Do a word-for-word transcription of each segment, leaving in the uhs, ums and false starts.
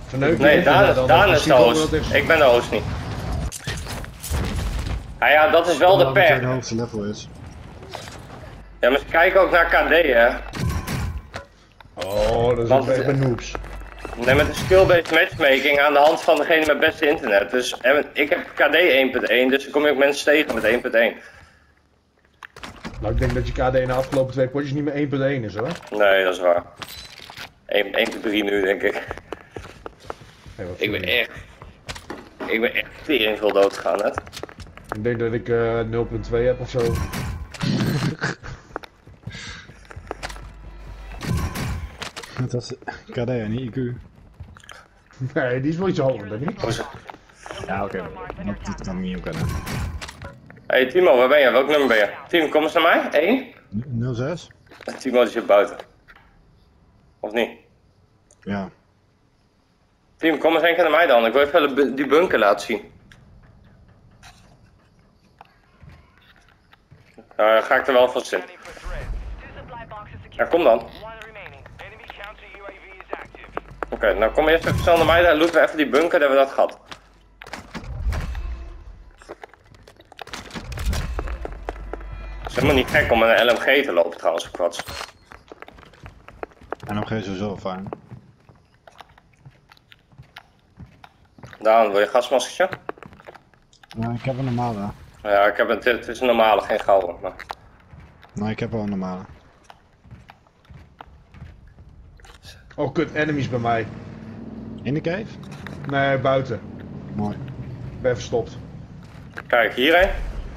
Verneuk Nee, Daan, dan, Daan dan is de ziet ook host. wat het is. Ik ben de host niet. Ah ja, dat is wel de Dat het per. de hoogste level is. Ja, maar ze kijken ook naar K D, hè. Oh, dat is Want ook echt het- bij noobs. Nee, met de skill-based matchmaking aan de hand van degene met het beste internet. Dus en ik heb K D één punt één, dus dan kom je ook mensen tegen met één punt één. Nou, ik denk dat je K D in de afgelopen twee potjes niet meer één punt één is hoor. Nee, dat is waar. één punt drie nu, denk ik. Hey, wat Ik ben vind je? echt... Ik ben echt tering veel dood gegaan, net. Ik denk dat ik uh, nul punt twee heb of zo. Dat was K D en niet I Q. Nee, die is wel iets hoger dan ik. Ja, oké. Okay. Dat, dat kan ik niet op kennen. Hey Timo, waar ben je? Welk nummer ben je? Timo, kom eens naar mij. één? nul zes? Timo die zit buiten. Of niet? Ja. Timo, kom eens een keer naar mij dan. Ik wil even bu die bunker laten zien. Nou, dan ga ik er wel vast in. Ja, kom dan. Oké, okay, nou kom eerst even snel naar mij. Dan looten we even die bunker, dan hebben we dat gehad. Het is helemaal niet gek om een L M G te lopen trouwens, of kwats. En nog geen sowieso fijn. Daan, wil je gasmaskertje? Ja, ik heb een normale. Ja, ik heb een, het is een normale, geen gouden. Maar... Nee, ik heb wel een normale. Oh kut, enemies bij mij. In de cave? Nee, buiten. Mooi. Ik ben verstopt. Kijk, hierheen.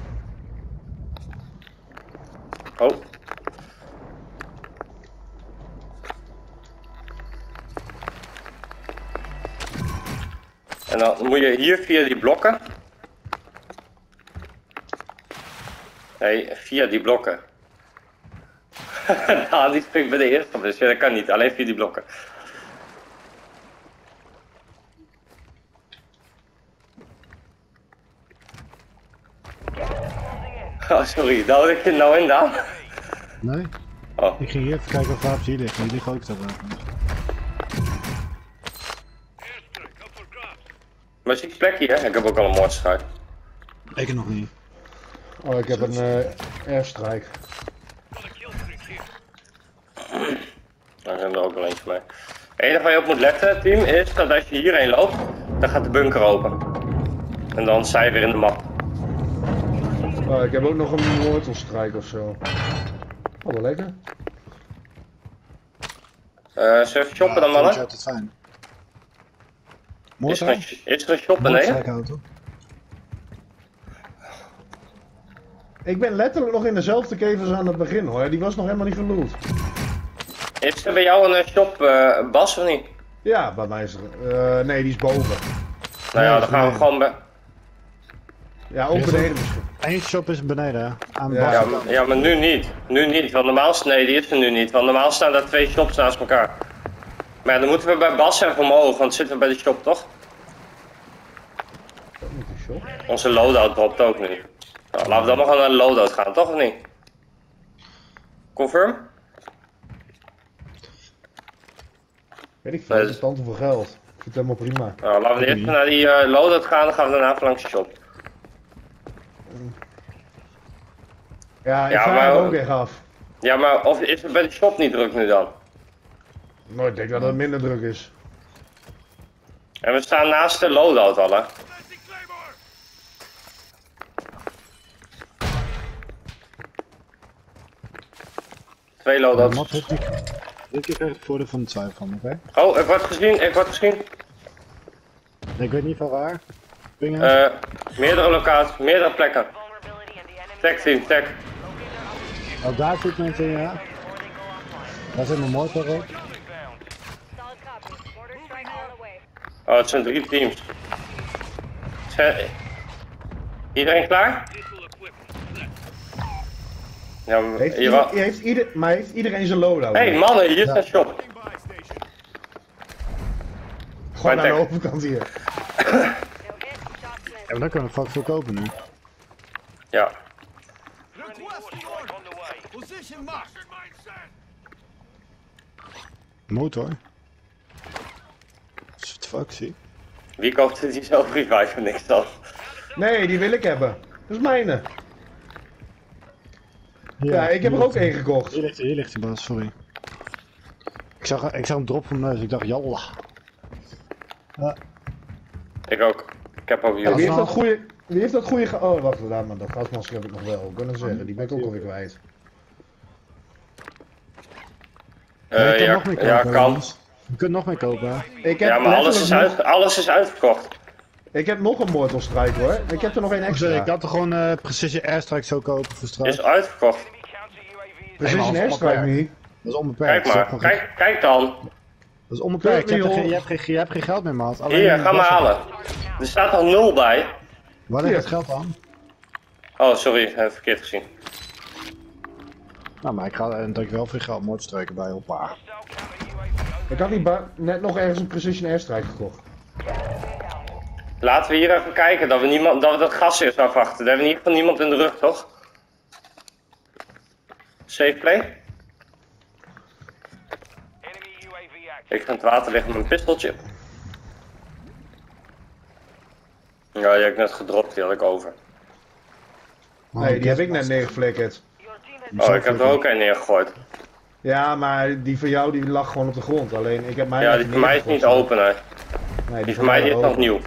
Oh. En dan moet je hier via die blokken. Nee, via die blokken. Nou, die springt bij de eerste, dus ja, dat kan niet. Alleen via die blokken. Oh, sorry. Nou, lig je nou in, Daan? Nee? Oh. Ik ging hier even kijken of wapens hier liggen. Hier liggen ook zo wapens. Maar zie je plek hier? Ik heb ook al een moordstrijd. Ik nog niet. Oh, ik heb een uh, airstrike. Daar zijn er ook wel eentje mee. Het enige waar je op moet letten, team, is dat als je hierheen loopt, dan gaat de bunker open. En dan sta je weer in de map. Oh, ik heb ook nog een wortelstrike of zo. Oh, wel lekker. Uh, surf shoppen dan, Ja, mannen? vind ik altijd fijn. Is er, Moordstrijk? een, is er een shop beneden? Moordstrijkauto. Ik ben letterlijk nog in dezelfde cave als aan het begin hoor. Die was nog helemaal niet geloot. Is er bij jou een shop, uh, Bas, of niet? Ja, bij mij is er. Uh, nee, die is boven. Nou ja, Nee, dan gaan we nee. gewoon bij... Ja, ook Is er- beneden misschien. Eén shop is beneden, hè? Aan de Ja. Ja, bovenkant. maar- ja, maar nu niet. Nu niet, want normaal... Nee, die is er nu niet. Want normaal staan daar twee shops naast elkaar. Maar ja, dan moeten we bij Bas even omhoog, want zitten we bij de shop, toch? Dat moet een shop. Onze loadout dropt ook nu. Nou, laten we dan maar gewoon naar de loadout gaan, toch of niet? Confirm? Weet ik veel, Nee, dat is tante voor geld. Ik vind het helemaal prima. Nou, laten we eerst naar die uh, loadout gaan, dan gaan we daarna even langs de shop. Ja, ik Ja, vraag maar- me ook echt af. Ja, maar of is het bij de shop niet druk nu dan? Nou, ik denk dat het minder druk is. En we staan naast de loadout al, hè? Twee De loadouts. map heeft niet... Dit keer krijg ik het voordeel van de twijfel van, oké? Oh, ik word gezien, ik word gezien. Ik weet niet van waar. Pingen. Eh, meerdere locaties, meerdere plekken. Tag team, tag. Oh, daar zit mensen in, ja. Daar zit mijn motor op. Oh, het zijn drie teams. Zijn... Iedereen klaar? Ja, maar- Heeft, je ieder, wa- heeft, ieder, maar heeft iedereen zijn loadout? hey, mannen, hier is een shop. Gewoon aan de tag. overkant hier. Ja, maar dan kunnen we fuck veel kopen nu. Ja. Motor. fuck, zie? Wie koopt die zelf revive niks dan? Nee, die wil ik hebben. Dat is mijne. Ja, ik heb er ook één gekocht. Hier ligt hij, hier ligt hij, Bas, sorry. Ik zag, ik zag hem drop van mijn neus, ik dacht, jalla. Ja. Ik ook. Ik heb ook Ja, wie jullie. heeft dat goede... Wie heeft dat goede ge... Oh, wacht, laat maar. Dat gasmasker heb ik nog wel. Ik kan het zeggen, die ben ik ook alweer kwijt. Nee, ik Uh, kan ja, nog meer kopen, ja, kan. jongens. Je kunt nog meer kopen, hè? Ik heb Ja, maar alles is, letterlijk uit, alles is uitverkocht. nog- Ik heb nog een Mortal Strike hoor. Ik heb er nog één Oh, extra. sorry, ik had er gewoon uh, Precision Airstrike zo kopen voor straks. Is uitverkocht. Precision Nee, maar Airstrike allemaal niet. Dat is onbeperkt. Kijk Dat is maar. ook nog geen- Kijk, kijk dan. Dat is onbeperkt. Je hebt, er geen, joh. je, hebt geen, je hebt geen geld meer, maat. Alleen Hier, een ga maar jas- halen. Er staat nog nul bij. Waar ligt Hier. het geld aan? Oh, sorry, ik heb het verkeerd gezien. Nou, maar ik ga en dat ik wel veel geld moet streken bij, hoppa. Ik had niet ba- net nog ergens een Precision Airstrike gekocht. Laten we hier even kijken dat we, niemand, dat, we dat gas eerst afwachten. Daar hebben we in ieder geval niemand in de rug, toch? Safe play? Ik ga in het water liggen met mijn pistooltje. Ja, die heb ik net gedropt, die had ik over. Nee, die heb ik net neergeflikkerd. Oh, ik heb er ook een neergegooid. Ja, maar die van jou die lag gewoon op de grond. Alleen ik heb mij. Ja, die van mij is niet open, hè. Nee, Die van mij die is nog nieuw.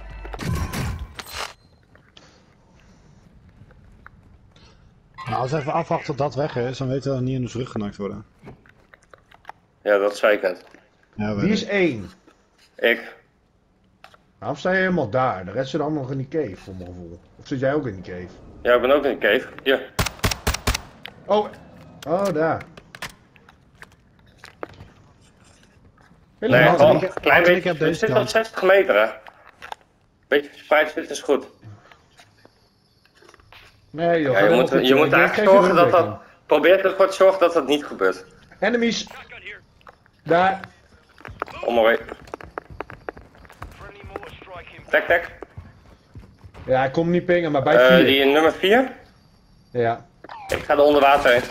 Nou, als we even afwachten tot dat weg is, dan weten we dat we niet in de rug genakt worden. Ja, dat zei ik net. Ja, Wie is één? Ik. Nou, of sta je helemaal daar? De rest zit allemaal nog in die cave, voor mijn gevoel. Of zit jij ook in die cave? Ja, ik ben ook in de cave. Hier. Oh, oh daar. Nee, Helemaal Martin, gewoon ik een heb- klein Martin, beetje. ik heb Het deze zit op kant. zestig meter, hè. Beetje verspreid zitten is goed. Nee joh. Ja, ga je helemaal moet, goed, je joh. moet Ik eigenlijk geef je zorgen een dat dat... rugdekking. Probeer ervoor te zorgen dat dat niet gebeurt. Enemies. Daar. Om maar weer. Tek, tek. Ja, ik kom niet pingen, maar bij Eh, vier. die in nummer vier. Ja. Ik ga er onder water heen.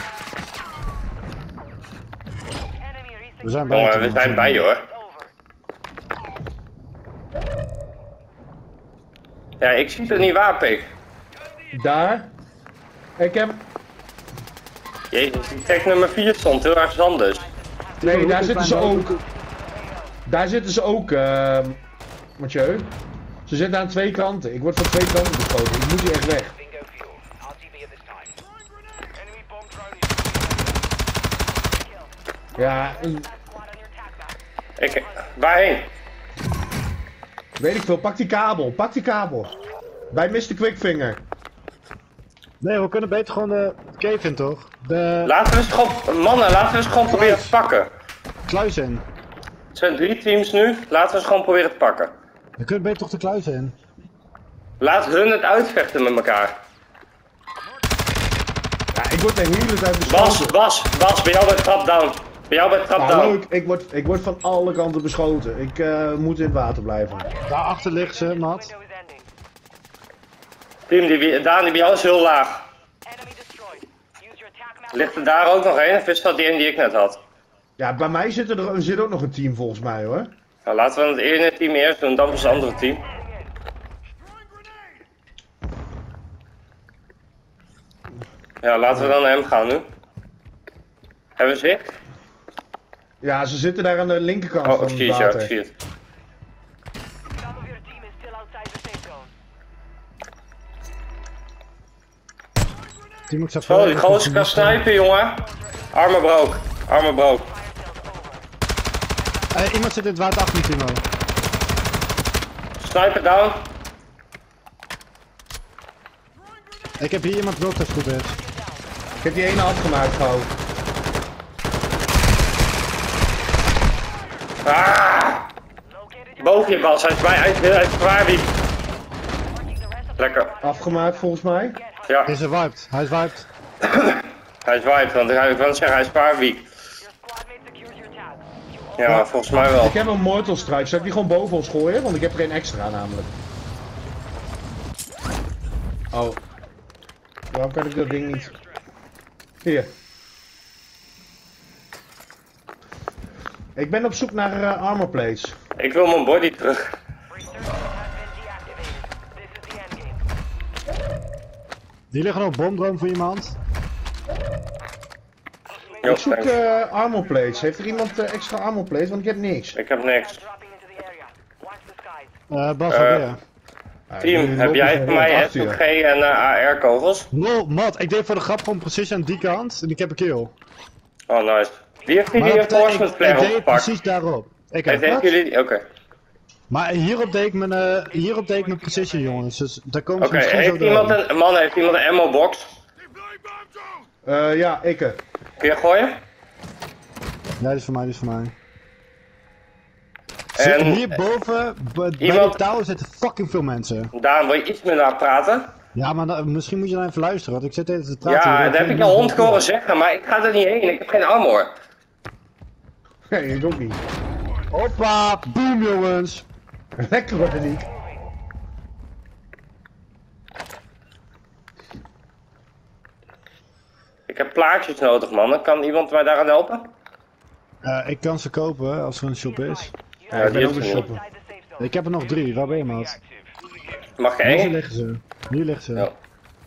We zijn bij. Jongen, we zijn bij je hoor. Ja, ik zie het niet waar, Pik. Daar. Ik heb... Jezus, die tag nummer vier stond heel erg anders. Nee, daar zitten ze ook. Daar zitten ze ook, uh, Mathieu. Ze zitten aan twee kanten. Ik word van twee kanten beschoten. Ik moet hier echt weg. Ja, een- Ik, waarheen? weet ik veel. Pak die kabel. Pak die kabel. Bij mister Quickfinger. Nee, we kunnen beter gewoon de cave in, toch? De Laten we eens gewoon, mannen, laten we eens gewoon proberen te pakken. kluis in. Het zijn drie teams nu, laten we eens gewoon proberen te pakken. We kunnen beter toch de kluis in. Laat hun het uitvechten met elkaar. Ja, ik word de hele tijd Bas, beschoten. Bas, Bas, bij jou bij trap down. Bij jou bij trap Ja, down. leuk. Ik word, ik word van alle kanten beschoten. Ik uh, moet in het water blijven. Daarachter liggen ze, Matt. Team, die, Daan, die bij jou is heel laag. Ligt er daar ook nog een? Of is dat die een die ik net had? Ja, bij mij zit er, er zit ook nog een team volgens mij hoor. Nou, laten we het ene team eerst doen, dan is het andere team. Ja, laten we dan naar hem gaan nu. Hebben we zicht? Ja, ze zitten daar aan de linkerkant Oh, van ik het zie het, ja, water. ik zie het. Die moet Zo, die gozer kan snipen, jongen. Armen brook, armen brook. Hey, iemand zit in het water achter me, Timo. Sniper down. Ik heb hier iemand brood als het goed is. Ik heb die ene afgemaakt gauw. Ah! Boven je Bas, hij is, bij, hij is, hij is zwaar wiep. Lekker. Afgemaakt volgens mij. Ja, Hij is wiped, hij is wiped. hij is wiped, want ik wil zeggen, hij is zwaar wiep. Ja, volgens mij wel. Ik heb een Mortal Strike. Zal ik die gewoon boven ons gooien? Want ik heb er geen extra namelijk. Oh. Waarom kan ik dat ding niet... Hier. Ik ben op zoek naar uh, armor plates. Ik wil mijn body terug. Hier liggen nog bomdroom voor iemand. Jo, Ik zoek thanks. uh, armor plates. Heeft er iemand uh, extra armor plates? Want ik heb niks. Ik heb niks. Uh, Bas, Eh, wat weer? Ah, Team, jullie heb lopen jij zo voor mij achter S je. M G en uh, A R kogels? Lol, Mat, ik deed voor de grap gewoon precies aan die kant en ik heb een kill. Oh, nice. Wie heeft die Maar dat betekent- reinforcement ik, flare ik deed opgepakt? precies daarop. Ik Heeft heb, heeft jullie... Oké. maar hierop deed ik mijn, uh, hierop deed ik mijn precision, jongens. Dus daar komen ze Oké, misschien heeft zo iemand doorheen. een... Man, heeft iemand een ammo box? Uh, ja, ik. uh. Kun je gooien? Ja, dit is voor mij, dit is voor mij. Zit En hierboven, b- bij iemand- die touw zitten fucking veel mensen. Daan, wil je iets minder aan praten? Ja, maar dan- misschien moet je dan even luisteren, want ik zit even te praten. Ja, hier, dat heb ik al honderd horen zeggen, maar ik ga er niet heen. Ik heb geen armor. Nee, ik ook niet. Hoppa, boom jongens. Lekker hoor, Nick. Ik heb plaatjes nodig, man. Kan iemand mij daaraan helpen? Uh, ik kan ze kopen als er een shop is. Ja, ik ben die ook een heeft er niet. shopper. Ik heb er nog drie, waar ben je, maat? Mag je Hier één? liggen ze. Hier liggen ze. Ja.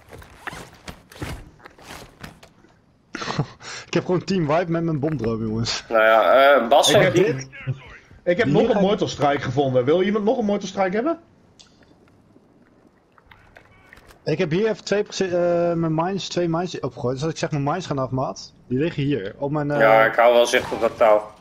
Ik heb gewoon team wipe met mijn bomdroom, jongens. Nou ja, uh, Bas Ik heeft heb, die... ik heb Hier nog ga een ik- Mortal Strike gevonden. Wil iemand nog een Mortal Strike hebben? Ik heb hier even twee, preci- eh, mijn mines, twee mines opgegooid. Dus als ik zeg mijn mines gaan af, maat. Die liggen hier, op mijn... eh, Ja, ik hou wel zicht op dat touw.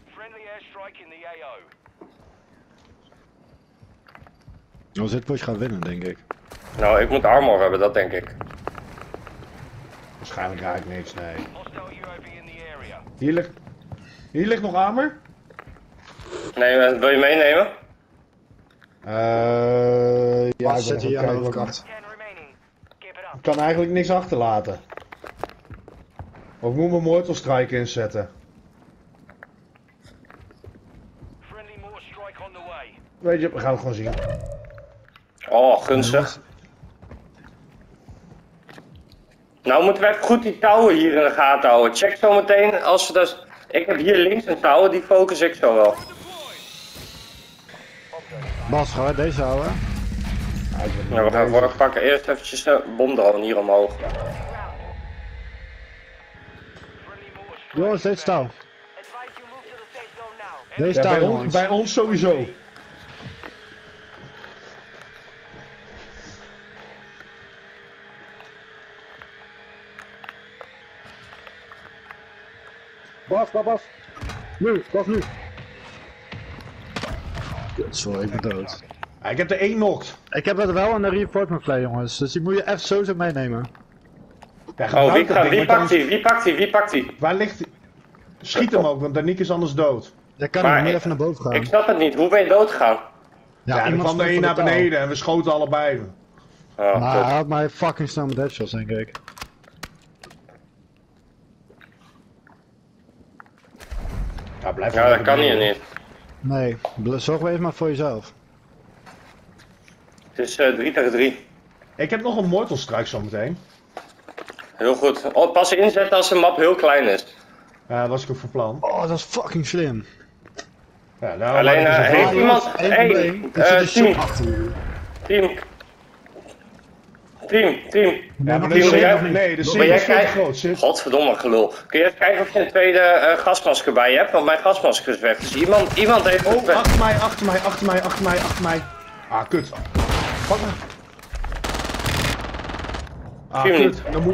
Als dit push gaat winnen, denk ik. Nou, ik moet armor hebben, dat denk ik. Waarschijnlijk raak ik niks, nee. Hier ligt, hier ligt nog armor. Nee, uh, wil je meenemen? Uh, ja, Ja, ik zit ben hier even aan de kijken wat overkant. ik- ik kan eigenlijk niks achterlaten. Of ik moet mijn Mortal Strike inzetten. Weet je, we gaan het gewoon zien. Oh, gunstig. Nou moeten we even goed die touwen hier in de gaten houden. Check zo meteen als we dus... Ik heb hier links een touw, die focus ik zo wel. Bas, gaan wij deze houden? Ja, ik ben Nou, we gaan bezig. voor, pakken eerst eventjes de bomdrone hier omhoog. Jongens, deze touw. Deze Ja, touw, bij, ons, jongens. bij ons sowieso. Bas, Bas, Bas. Nu, Bas, nu. Sorry, ik ben dood. Ja, ik heb er één knocked. Ik heb er wel een reinforcement flare, jongens. Dus die moet je echt sowieso meenemen. Ja, Oh, gebruik wie, dat gaat, ding, wie want pakt dan- die? Wie pakt die? Wie pakt die? Waar ligt die? Schiet hem ook, want Daniek is anders dood. Dat kan Maar ik moet ik- even naar boven gaan. Ik snap het niet, hoe ben je doodgegaan? Ja, dan iemand kwam er stond één voor naar de touw. beneden en we schoten allebei. Oh, Maar kut. hij had mij fucking snel met headshots, denk ik. Ja, blijf Ja, dat kan hier niet. Nee, bl- zorg wel even maar voor jezelf. Het is uh, drie tegen drie. Ik heb nog een Mortal Strike zometeen. Heel goed. Oh, pas inzetten als de map heel klein is. Ja, dat was ik ook van plan. Oh, dat is fucking slim. Ja, nou, Alleen, maar het is eh, een heeft verhaal. iemand... Eén Hey, probleem, er eh, zit een shop team, achter jullie. team. Team, team. Ja, maar nog de niet team, zee- jij- nee, de Wil zee jij is veel te kijken? groot. Zit. Godverdomme gelul. Kun je even kijken of je een tweede eh, gasmasker bij je hebt? Want mijn gasmasker is weg. Dus iemand, iemand heeft het Oh, weg. achter mij, achter mij, achter mij, achter mij, achter mij. Ah, kut. Pak me. Ah, Vier kut. minuten. Dan moet...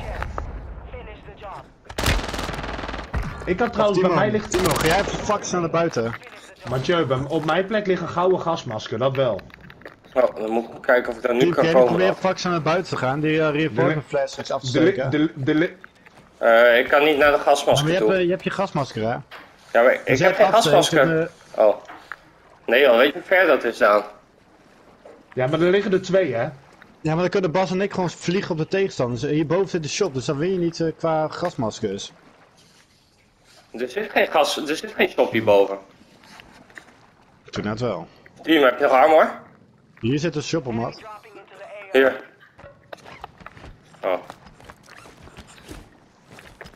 Ik had trouwens, bij Timo, mij ligt... Timo, ga jij even fucking snel naar buiten? Mathieu, bij- op mijn plek ligt een gouden gasmasker, dat wel. Oh, dan moet ik kijken of ik daar nu Timo, kan kan jij niet komen. proberen fucking snel naar buiten te gaan? Die uh, reinforcement flash straks af te De, li- steken. de, de, li- Eh, ik kan niet naar de Maar gasmasker je hebt, toe. eh, je hebt je gasmasker, hè? Ja, maar ik Als jij heb geen het afsteekt, gasmasker. dan, eh, Oh. Nee joh, weet je hoe ver dat is dan? Ja, maar er liggen er twee, hè? Ja, maar dan kunnen Bas en ik gewoon vliegen op de tegenstanders. Hierboven zit de shop, dus dan win je niet uh, qua gasmaskers. Er zit geen gas, er zit geen shop hierboven. Toen net wel. Team, heb je nog armor? Hier zit een shop op, mat. Hier. Oh.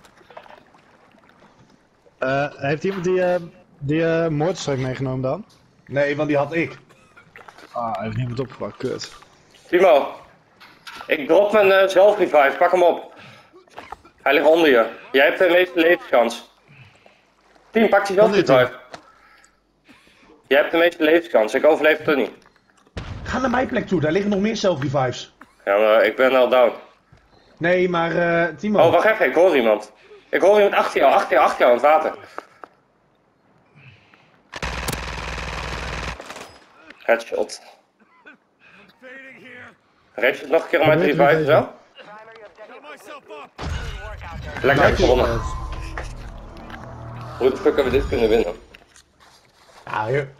Uh, heeft iemand die, uh, die uh, moordstrijk meegenomen dan? Nee, want die had ik. Ah, hij heeft niemand opgepakt, kut. Timo, ik drop mijn uh, zelfrevive, pak hem op. Hij ligt onder je. Jij hebt de meeste levenskans. Team, pak die zelfrevive. Jij hebt de meeste levenskans, ik overleef het er niet. Ga naar mijn plek toe, daar liggen nog meer self-revives. Ja, maar ik ben al down. Nee, maar uh, Timo. Oh, wacht even, ik hoor iemand. Ik hoor iemand achter jou, achter jou, achter jou aan het water. Headshot. Reef je het nog een keer om mij te reviven zo? Lekker gewonnen. Hoe de fuck hebben we dit kunnen winnen? Ja,